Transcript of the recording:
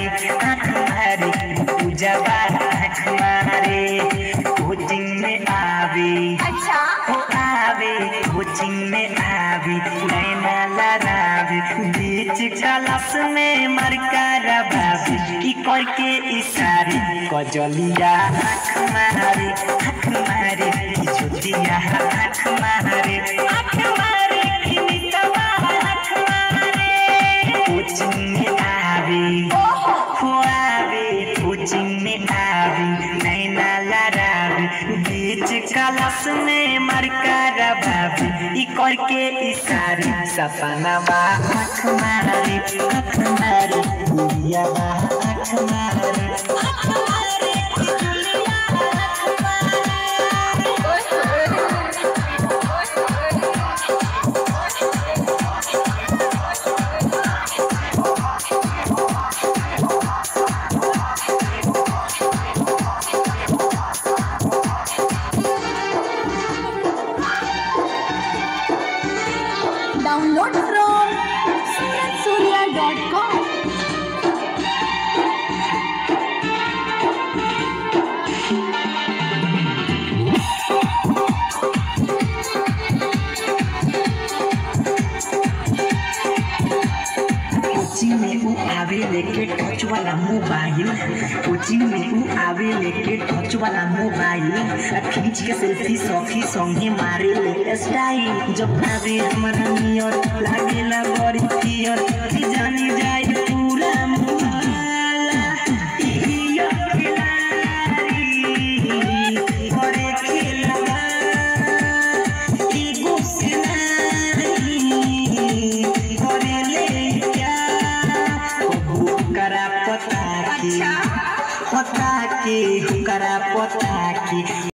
मारे आँख मारे पूजा आँख मारे कोचिंग में आवे अच्छा ओ आवे कोचिंग में आवे नैना लड़ावे बीच क्लास में मरकारा बाबी की कोई के इशारे कजलिया आँख मारे छोटिया आँख मारे की नितवा आँख मारे कोचिंग में आवे कोचिंग में आवे नैना लड़ावे बीच क्लास में मरकारा बाबी कोई के इशारे सपनावा आँख मारे गुड़िया आँख मारे डाउनलोड फ्रॉम suratsurya.com। कोचिंग में वो आवे लेके टच वाला मोबाइल कोचिंग में वो आवे लेके टच वाला मोबाइल खींच के सेल्फी सखी संगे मारे ले स्टाइल जब आवे हमारा नियर लागेला बड़ी पियर कि जानी जाए पूरा मोहल्ला इहिया खिलाड़ी करे खेलवा एगो से नहीं करे ले करा पता के